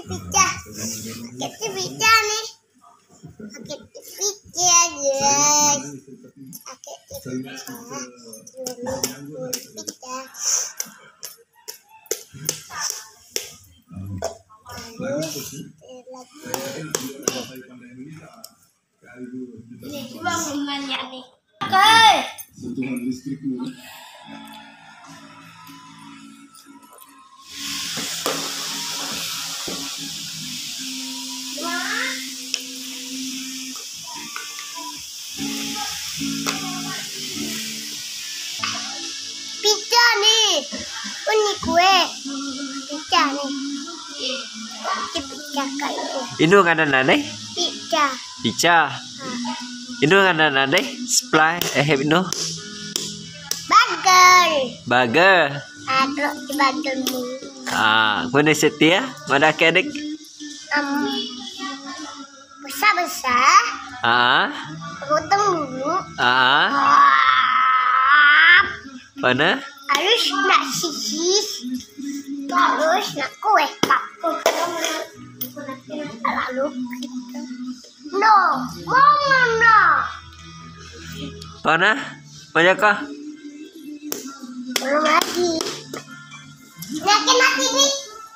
pecah. Sakit pecah nih. Sakit pecah guys. Sakit pecah. Pecah. Ini juga rumahnya nih. Oke. Pizza nih. Ini kue. Pizza nih. Pizza kayak Inu kan nane? pizza. Pizza. Inu kan nane? Supply inu. Burger. Burger. Ada di burgermu. Kune setia mana kedek? Besar-besar. Potong dulu. Mana? Harus nak sisih. Terus nak kue paku. Lalu no, no. Mana? Banyak kah? Belum lagi. Yakin mati nih.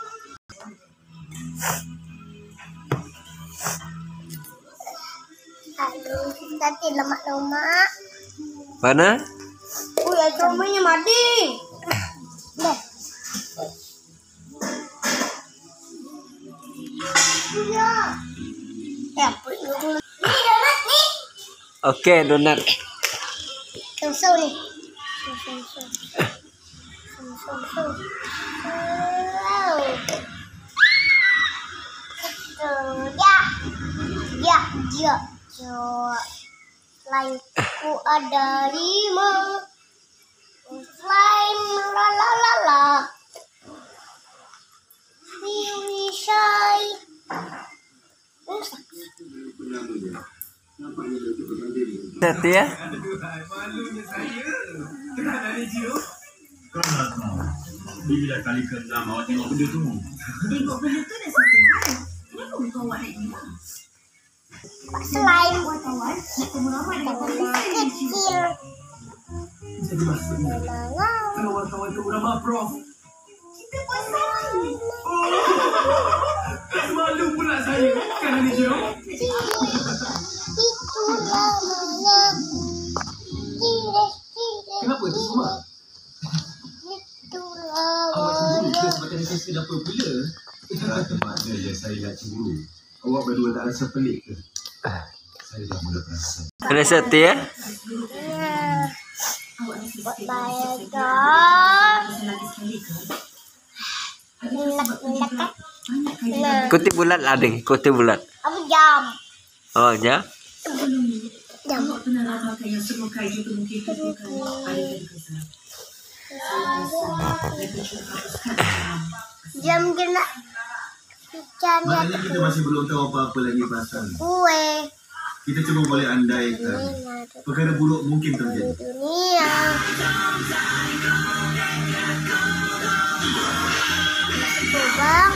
Aduh, nanti lemak-lemak. Mana? Ya comanya mati. Deh. Ya, ini donat nih. Oke, donat. Susu nih. Ya. Selainku ada 5. Slime la. Wiwisai. Setia? Bila kali ke-6 awak tengok benda tu. Tengok benda tu dah satu hal. Kenapa kau awak naik ni? Slime Kawan, kita meramai dengan kecil. Jadi maksudnya, kalau wartawan tu beramah Prof. kita pun sama. Malu pula saya. Kan Ani Jo? Itu namanya Kenapa itu semua? Itu Awak cemburu namanya ke sebab tadi saya dah popular? Tempatnya je saya dah cemburu. Awak berdua tak rasa pelik ke? Saya dah mula perasan. Mana setia? buat bayar dong. Nah, Kutip bulat lah ding, kutip bulat. apa jam? Oh, ya. Jam. Awak pernah rasakan yang semua kayu itu mungkin terbuka ada yang besar. Jam kena ikan ya Maknanya kita masih belum tahu apa-apa lagi pasal. kue Kita cuma boleh andaikan. Perkara buruk mungkin terjadi. dunia. Bang.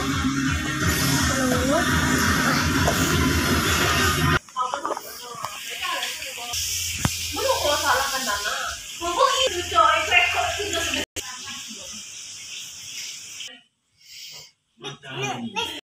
Belum kau salahkan Nana. Mungkin itu coy rekod kita sudah.